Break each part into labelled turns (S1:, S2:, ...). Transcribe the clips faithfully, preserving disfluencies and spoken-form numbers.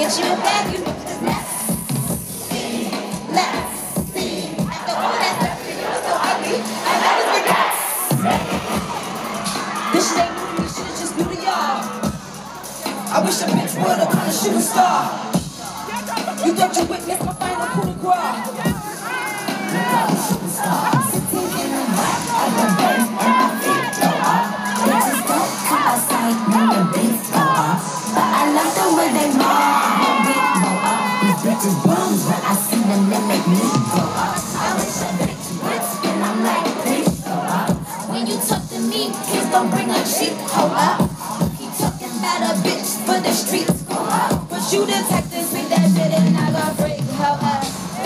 S1: that you were back, you know it's nasty. Nasty. After all that stuff, you were so ugly. I love it with that. This shit ain't new to me, shit is just new to y'all. I wish a bitch would have been a shooting star. You thought you witnessed my final coup de grace. You thought you shooting star. Sitting in the back of the bed and my feet go up. Bitches don't come outside when the beats go up. But I love the way they move when we go up. These bitches bums when I see them, they make me go up. I wish a bitch would spin, I'm like, please go up. When you talk to me, kids don't bring a cheap hoe up. Keep talking about a bitch for the streets go up. But you detectives make that shit and I got break her up.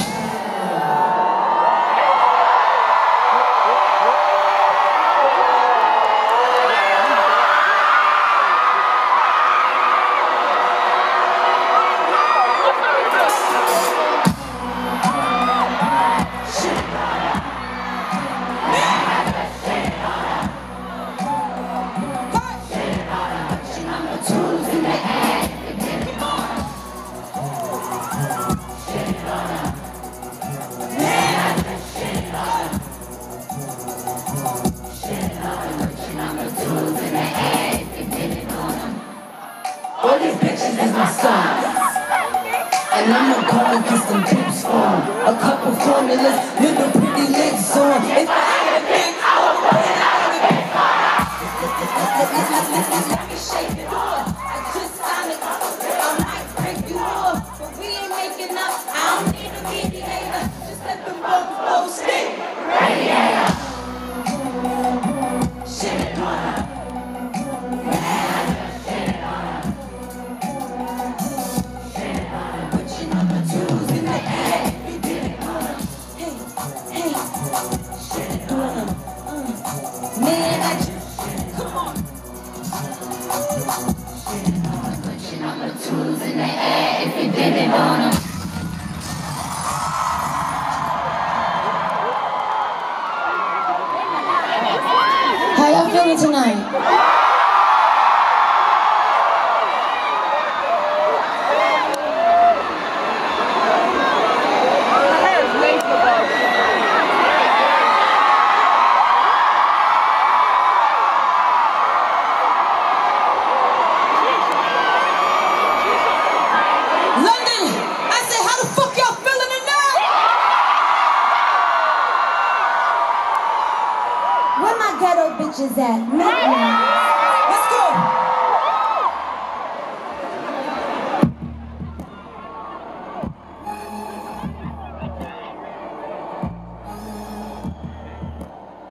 S1: All these bitches is my sons, and I'ma go and get some tips on a couple formulas, little pretty legs on. If I had a big, I would put it out of the big let me shake it off. I just signed it. I might break you off, but we ain't making up. I don't need a mediator. Just let them both both stick. Radiator. Shit on her. Tools in the air if you did it on them. How y'all feeling tonight? Where my ghetto bitches at? Let's go.